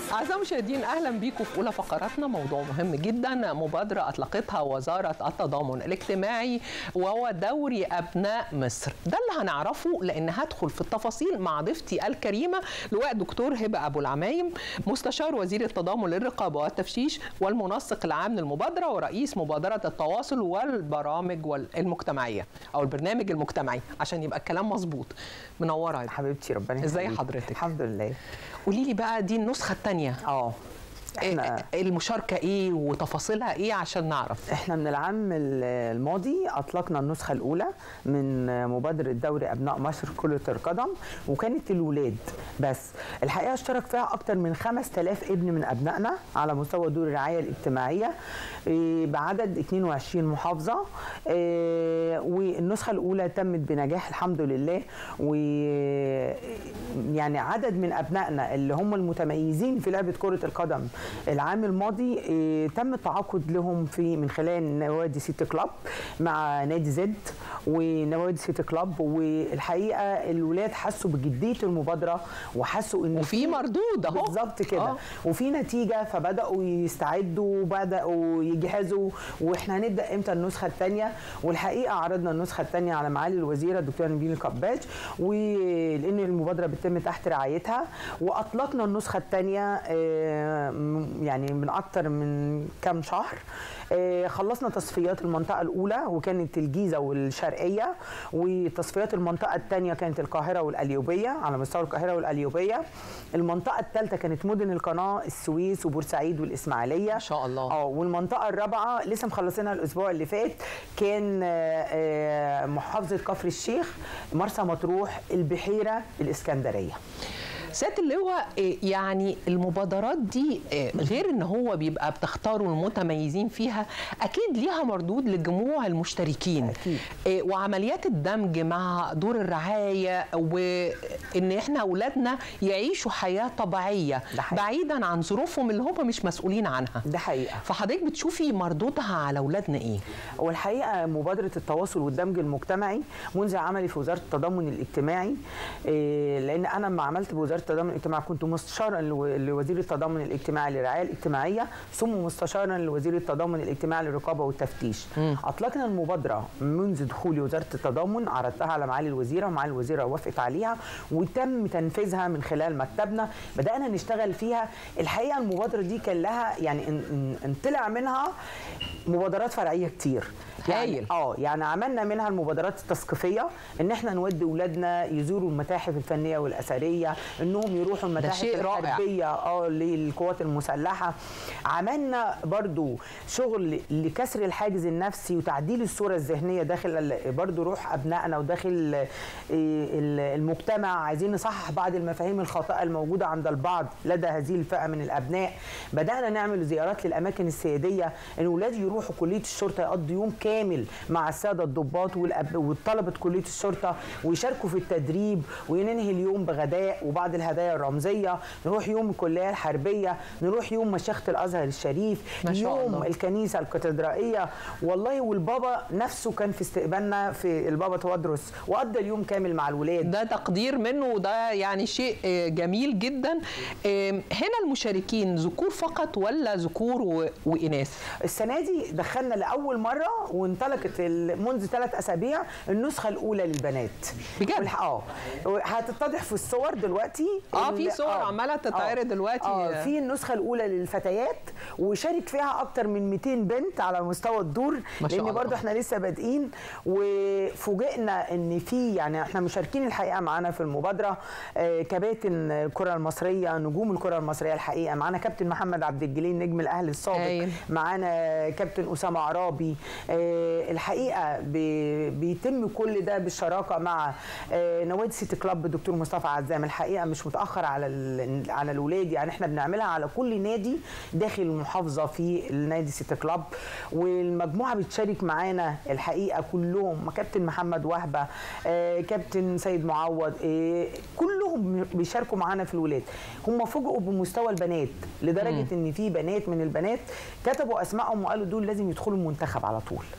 أعزائي المشاهدين، أهلا بيكم في أولى فقراتنا. موضوع مهم جدا، مبادرة أطلقتها وزارة التضامن الاجتماعي وهو دوري أبناء مصر. ده اللي هنعرفه، لأن هدخل في التفاصيل مع ضيفتي الكريمة لواء دكتور هبة أبو العمايم، مستشار وزير التضامن للرقابة والتفتيش والمنسق العام للمبادرة ورئيس مبادرة التواصل والبرامج المجتمعية أو البرنامج المجتمعي، عشان يبقى الكلام مظبوط. منورة يا حبيبتي، ربنا يخليك. ازاي حضرتك؟ الحمد لله. قولي لي بقى، دي النسخة الثانية. احنا المشاركة ايه وتفاصيلها ايه عشان نعرف؟ احنا من العام الماضي اطلقنا النسخة الاولى من مبادرة دوري ابناء مصر كرة القدم، وكانت الولاد بس. الحقيقة اشترك فيها اكتر من 5000 ابن من ابنائنا على مستوى دور الرعاية الاجتماعية بعدد 22 محافظة. والنسخة الاولى تمت بنجاح الحمد لله، ويعني عدد من ابنائنا اللي هم المتميزين في لعبة كرة القدم العام الماضي تم التعاقد لهم من خلال نوادي سيتي كلاب مع نادي زد ونوادي سيتي كلاب. والحقيقه الولاد حسوا بجديه المبادره وحسوا ان وفي مردود اهو بالظبط كده وفي نتيجه، فبداوا يستعدوا وبداوا يجهزوا. واحنا هنبدا امتى النسخه الثانيه؟ والحقيقه عرضنا النسخه الثانيه على معالي الوزيره الدكتوره نبيل الكباج، ولان المبادره بتتم تحت رعايتها، واطلقنا النسخه الثانيه يعني من اكتر من كام شهر. خلصنا تصفيات المنطقه الاولى وكانت الجيزه والشرقيه، وتصفيات المنطقه الثانيه كانت القاهره والقليوبيه على مستوى القاهره والقليوبيه. المنطقه الثالثه كانت مدن القناه السويس وبورسعيد والاسماعيليه ما شاء الله. والمنطقه الرابعه لسه مخلصينها الاسبوع اللي فات، كان محافظه كفر الشيخ، مرسى مطروح، البحيره، الاسكندريه. سيادة اللواء، يعني المبادرات دي غير ان هو بيبقى بتختاروا المتميزين فيها، اكيد ليها مردود لجموع المشتركين. أكيد. وعمليات الدمج مع دور الرعاية، وان احنا اولادنا يعيشوا حياة طبيعية بعيدا عن ظروفهم اللي هم مش مسؤولين عنها. ده حقيقة. فحضرتك بتشوفي مردودها على اولادنا ايه؟ والحقيقة مبادرة التواصل والدمج المجتمعي منذ عملي في وزارة التضامن الاجتماعي، لان انا لما عملت بوزارة التضامن الاجتماعي كنت مستشارا لوزير التضامن الاجتماعي للرعايه الاجتماعيه، ثم مستشارا لوزير التضامن الاجتماعي للرقابه والتفتيش. اطلقنا المبادره منذ دخولي وزاره التضامن، عرضتها على معالي الوزيره ومعالي الوزيره وافقت عليها، وتم تنفيذها من خلال مكتبنا. بدانا نشتغل فيها. الحقيقه المبادره دي كان لها يعني ان طلع منها مبادرات فرعيه كتير. هايل. يعني عملنا منها المبادرات التثقيفيه، ان احنا نودي اولادنا يزوروا المتاحف الفنيه والاثريه، انهم يروحوا المتاحف الحربيه للقوات المسلحه. عملنا برضو شغل لكسر الحاجز النفسي وتعديل الصوره الذهنيه داخل برضو روح ابنائنا وداخل المجتمع. عايزين نصحح بعض المفاهيم الخاطئه الموجوده عند البعض لدى هذه الفئه من الابناء. بدانا نعمل زيارات للاماكن السياديه، ان اولاد يروحوا كليه الشرطه يقضوا يوم كامل مع الساده الضباط والطلبه كليه الشرطه، ويشاركوا في التدريب، وننهي اليوم بغداء وبعض الهدايا الرمزيه. نروح يوم الكليه الحربيه، نروح يوم مشيخه الازهر الشريف، يوم الكنيسه الكاتدرائيه. والله والبابا نفسه كان في استقبالنا في البابا توادرس، وقضى اليوم كامل مع الولاد. ده تقدير منه، وده يعني شيء جميل جدا. هنا المشاركين ذكور فقط ولا ذكور واناث؟ السنه دي دخلنا لاول مره وانطلقت منذ 3 أسابيع النسخه الاولى للبنات بجد. هتتضح في الصور دلوقتي. في صور عماله تتعرض دلوقتي. في النسخه الاولى للفتيات، وشارك فيها اكتر من 200 بنت على مستوى الدور، لان برضو احنا لسه بادئين. وفوجئنا ان في يعني احنا مشاركين الحقيقه معانا في المبادره كباتن الكره المصريه، نجوم الكره المصريه. الحقيقه معانا كابتن محمد عبد الجليل نجم الاهلي السابق، معانا كابتن اسامه عرابي. الحقيقه بيتم كل ده بالشراكه مع نوادي سيتي كلاب الدكتور مصطفى عزام. الحقيقه مش متاخر على الاولاد، يعني احنا بنعملها على كل نادي داخل المحافظه في النادي سيتي كلاب، والمجموعه بتشارك معانا الحقيقه كلهم. كابتن محمد وهبه، كابتن سيد معوض، كلهم بيشاركوا معانا في الولاد. هم فوجئوا بمستوى البنات لدرجه ان في بنات من البنات كتبوا اسمائهم وقالوا دول لازم يدخلوا المنتخب على طول.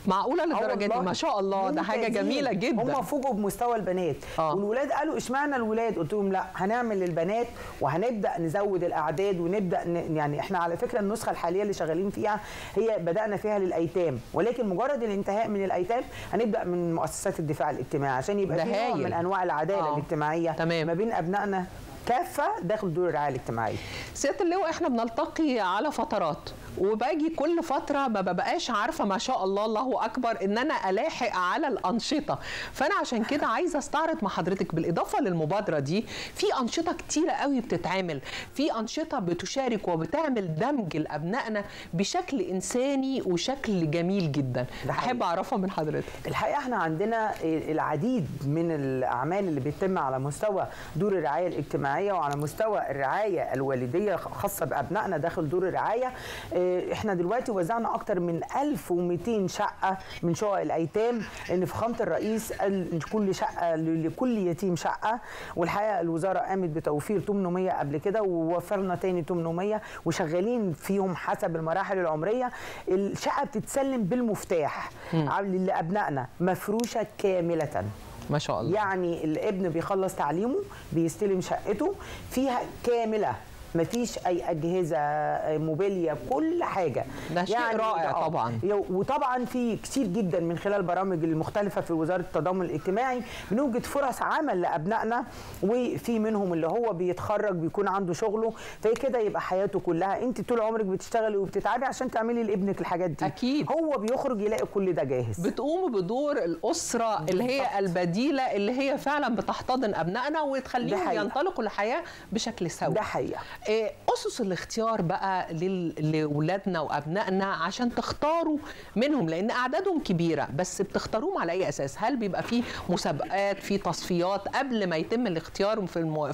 معقوله للدرجه دي؟ ما شاء الله، ده حاجه جميله جدا. هم فوجئوا بمستوى البنات. والولاد قالوا اشمعنى الولاد؟ قلت لهم لا، هنعمل للبنات وهنبدا نزود الاعداد ونبدا يعني احنا على فكره النسخه الحاليه اللي شغالين فيها هي بدانا فيها للايتام، ولكن مجرد الانتهاء من الايتام هنبدا من مؤسسات الدفاع الاجتماعي عشان يبقى في نوع من انواع العداله الاجتماعيه ما بين ابنائنا كافه داخل دور الرعايه الاجتماعيه. سياده اللواء، احنا بنلتقي على فترات، وباجي كل فتره ما ببقاش عارفه ما شاء الله الله اكبر ان انا الاحق على الانشطه، فانا عشان كده عايزه استعرض مع حضرتك بالاضافه للمبادره دي في انشطه كتيره قوي بتتعمل، في انشطه بتشارك وبتعمل دمج لابنائنا بشكل انساني وشكل جميل جدا. احب اعرفها من حضرتك. الحقيقه احنا عندنا العديد من الاعمال اللي بتتم على مستوى دور الرعايه الاجتماعيه وعلى مستوى الرعايه الوالديه خاصه بابنائنا داخل دور الرعايه. احنا دلوقتي وزعنا اكتر من 1200 شقه من شقق الايتام، لان فخامه الرئيس قال كل شقه لكل يتيم شقه، والحقيقه الوزاره قامت بتوفير 800 قبل كده ووفرنا تاني 800 وشغالين فيهم حسب المراحل العمريه. الشقه بتتسلم بالمفتاح لابنائنا مفروشه كامله ما شاء الله. يعني الابن بيخلص تعليمه بيستلم شقته فيها كامله، مفيش اي اجهزه موبيليا، كل حاجه. ده شيء يعني رائع طبعا. وطبعا في كتير جدا من خلال البرامج المختلفه في وزاره التضامن الاجتماعي بنوجد فرص عمل لابنائنا، وفي منهم اللي هو بيتخرج بيكون عنده شغله، فكده يبقى حياته كلها انت طول عمرك بتشتغلي وبتتعبي عشان تعملي لابنك الحاجات دي. اكيد هو بيخرج يلاقي كل ده جاهز. بتقوم بدور الاسره اللي هي البديله اللي هي فعلا بتحتضن ابنائنا وتخليهم ينطلقوا الحياه بشكل سوي. ده حقيقه. أسس الاختيار بقى لأولادنا وأبنائنا عشان تختاروا منهم، لأن أعدادهم كبيرة، بس بتختاروهم على أي أساس؟ هل بيبقى في مسابقات، في تصفيات قبل ما يتم الاختيار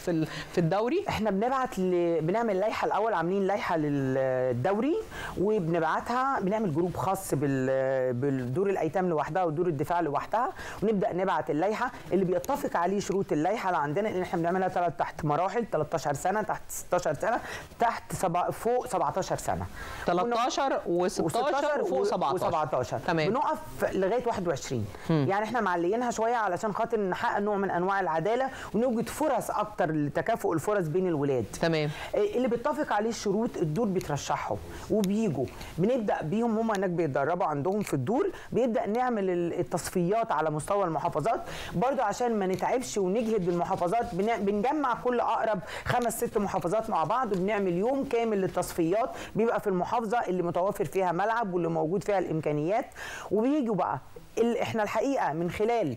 في الدوري؟ احنا بنعمل لائحة الأول، عاملين لائحة للدوري وبنبعتها، بنعمل جروب خاص بالدور الأيتام لوحدها ودور الدفاع لوحدها، ونبدأ نبعت اللائحة اللي بيتفق عليه شروط اللائحة اللي عندنا، لأن احنا بنعملها تحت مراحل 13 سنة، تحت 16 سنة، تحت فوق 17 سنة، 13 و16 وفوق 17. تمام. بنقف لغايه 21. يعني احنا معليينها شويه علشان خاطر نحقق نوع من انواع العداله ونوجد فرص اكتر لتكافؤ الفرص بين الولاد. تمام. اللي بيتفق عليه الشروط الدور بيترشحهم وبيجوا، بنبدا بيهم، هم هناك بيتدربوا عندهم في الدور، بيبدا نعمل التصفيات على مستوى المحافظات برضو عشان ما نتعبش ونجهد بالمحافظات. بنجمع كل اقرب 5-6 محافظات مع بعض وبنعمل يوم كامل للتصفيات، بيبقى في المحافظه اللي متوفر فيها ملعب واللي موجود فيها الامكانيات، وبييجوا بقى احنا الحقيقه من خلال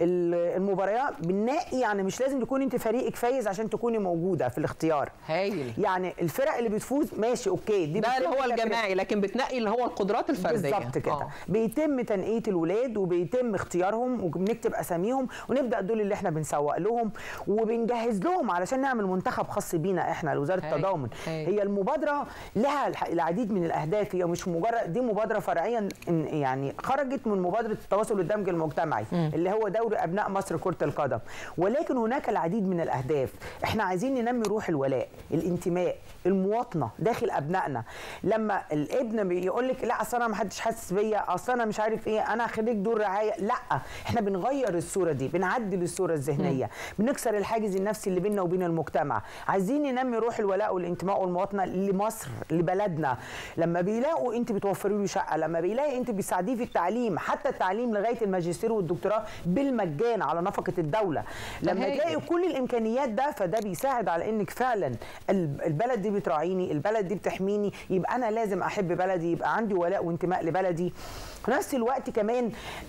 المباريات بننقي، يعني مش لازم تكون انت فريقك فايز عشان تكوني موجوده في الاختيار. هايل. يعني الفرق اللي بتفوز ماشي اوكي، دي ده اللي هو الجماعي، لكن بتنقي اللي هو القدرات الفرديه. بالظبط كده. بيتم تنقيه الولاد وبيتم اختيارهم وبنكتب اساميهم ونبدا دول اللي احنا بنسوق لهم وبنجهز لهم علشان نعمل منتخب خاص بينا احنا لوزاره التضامن. هي المبادره لها العديد من الاهداف، هي مش مجرد دي مبادره فرعيه، يعني خرجت من مبادره التواصل والدمج المجتمعي اللي هو دوري ابناء مصر كرة القدم، ولكن هناك العديد من الاهداف. احنا عايزين ننمي روح الولاء، الانتماء، المواطنه داخل ابنائنا. لما الابن بيقول لك لا اصل انا ما حدش حاسس بيا، اصل انا مش عارف ايه، انا خريج دور رعايه، لا، احنا بنغير الصوره دي، بنعدل الصوره الذهنيه، بنكسر الحاجز النفسي اللي بيننا وبين المجتمع. عايزين ننمي روح الولاء والانتماء والمواطنه لمصر، لبلدنا. لما بيلاقوا انت بتوفري له شقه، لما بيلاقي انت بتساعديه في التعليم، حتى التعليم لغايه الماجستير والدكتوراه بالمجان على نفقه الدوله، لما تلاقي كل الامكانيات ده، فده بيساعد على انك فعلا البلد دي بتراعيني، البلد دي بتحميني، يبقى انا لازم احب بلدي، يبقى عندي ولاء وانتماء لبلدي. في نفس الوقت كمان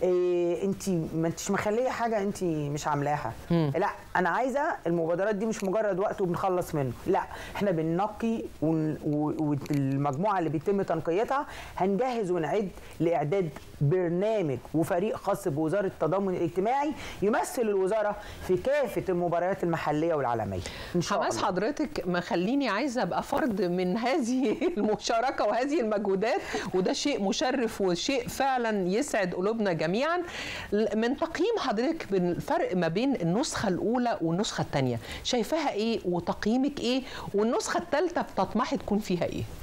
انت ما انتش مخليه حاجه انت مش عاملاها، لا، انا عايزه المبادرات دي مش مجرد وقت وبنخلص منه، لا، احنا بننقي والمجموعه اللي بيتم تنقيتها هنجهز ونعد لاعداد برنامج وفريق خاص بوزاره التضامن الاجتماعي يمثل الوزاره في كافه المباريات المحليه والعالميه ان شاء الله. حماس حضرتك مخليني عايزه ابقى فرد من هذه المشاركه وهذه المجهودات، وده شيء مشرف وشيء فعلا يسعد قلوبنا جميعا. من تقييم حضرتك بالفرق ما بين النسخه الاولى والنسخه الثانيه، شايفاها ايه وتقييمك ايه، والنسخه الثالثه بتطمحي تكون فيها ايه؟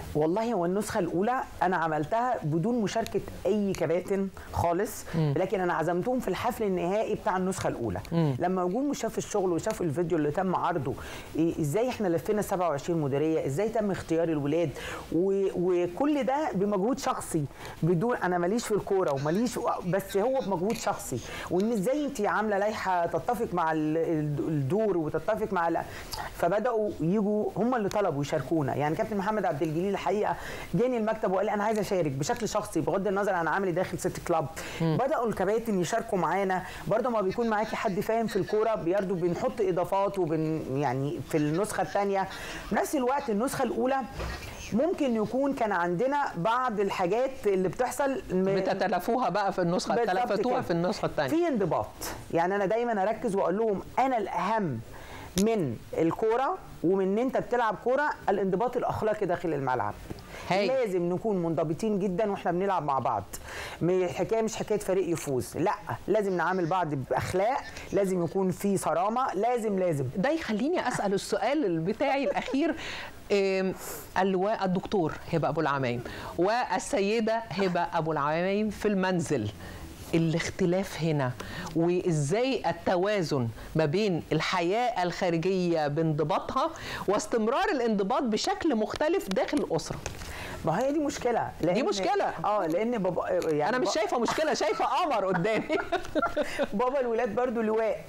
والله هو النسخه الاولى انا عملتها بدون مشاركه اي كباتن خالص، لكن انا عزمتهم في الحفل النهائي بتاع النسخه الاولى. لما جم شافوا الشغل وشافوا الفيديو اللي تم عرضه، ازاي احنا لفينا 27 مديريه، ازاي تم اختيار الولاد، وكل ده بمجهود شخصي، بدون انا ماليش في الكوره وماليش، بس هو بمجهود شخصي. وان ازاي انت عامله لائحه تتفق مع الدور وتتفق مع فبداوا يجوا هم اللي طلبوا يشاركونا. يعني كابتن محمد عبد الجليل الحقيقه جاني المكتب وقال لي انا عايز اشارك بشكل شخصي بغض النظر عن عامل داخل سيتي كلاب. بداوا الكباتن يشاركوا معانا، برضه ما بيكون معاكي حد فاهم في الكوره برضه بنحط اضافات يعني في النسخه الثانيه. في نفس الوقت النسخه الاولى ممكن يكون كان عندنا بعض الحاجات اللي بتحصل بتتلافوها بقى في النسخه، تلفتوها في النسخه الثانيه. في انضباط، يعني انا دايما اركز واقول لهم انا الاهم من الكوره ومن ان انت بتلعب كوره الانضباط الاخلاقي داخل الملعب. لازم نكون منضبطين جدا واحنا بنلعب مع بعض. الحكايه مش حكايه فريق يفوز، لا، لازم نعامل بعض باخلاق، لازم يكون في صرامه، لازم ده يخليني اسال السؤال بتاعي الاخير. اللواء الدكتور هبه ابو العمايم والسيده هبه ابو العمايم في المنزل، الاختلاف هنا وازاي التوازن ما بين الحياه الخارجيه بانضباطها واستمرار الانضباط بشكل مختلف داخل الاسره؟ ما هي دي مشكله. دي مشكله لان بابا يعني انا مش شايفه مشكله، شايفه قمر قدامي. بابا الولاد برضو لواء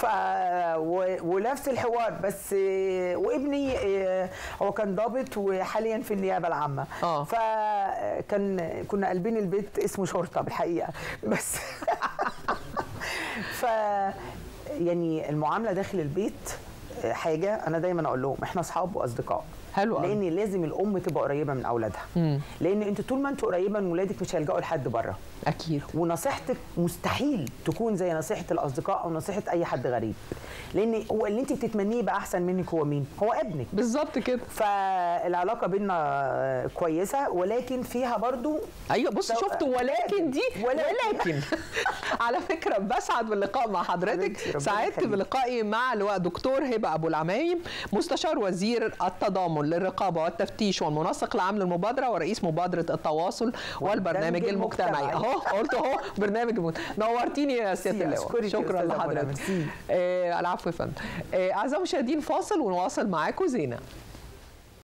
ونفس الحوار، بس وابني هو كان ضابط وحاليا في النيابه العامه. كنا قلبين البيت اسمه شرطه بالحقيقه بس يعني المعامله داخل البيت حاجه انا دايما اقول لهم احنا اصحاب واصدقاء. حلو. لان لازم الام تبقى قريبه من اولادها، لان انت طول ما انت قريبه من ولادك مش هيلجأوا لحد بره. اكيد. ونصيحتك مستحيل تكون زي نصيحه الاصدقاء او نصيحه اي حد غريب، لان هو اللي انت بتتمنيه يبقى احسن منك هو مين؟ هو ابنك. بالظبط كده. فالعلاقه بينا كويسه، ولكن فيها برضو ايوه. بص شفتوا ولكن دي ولكن على فكره بسعد باللقاء مع حضرتك. سعدت بلقائي مع اللواء دكتور هبه ابو العمايم، مستشار وزير التضامن للرقابه والتفتيش والمنسق العام للمبادره ورئيس مبادره التواصل والبرنامج المجتمعي. اهو قلت اهو برنامج نورتيني يا سياده اللواء. شكرا لحضرتك. العفو يا فندم. اعزائي المشاهدين فاصل ونواصل معاكم زينه.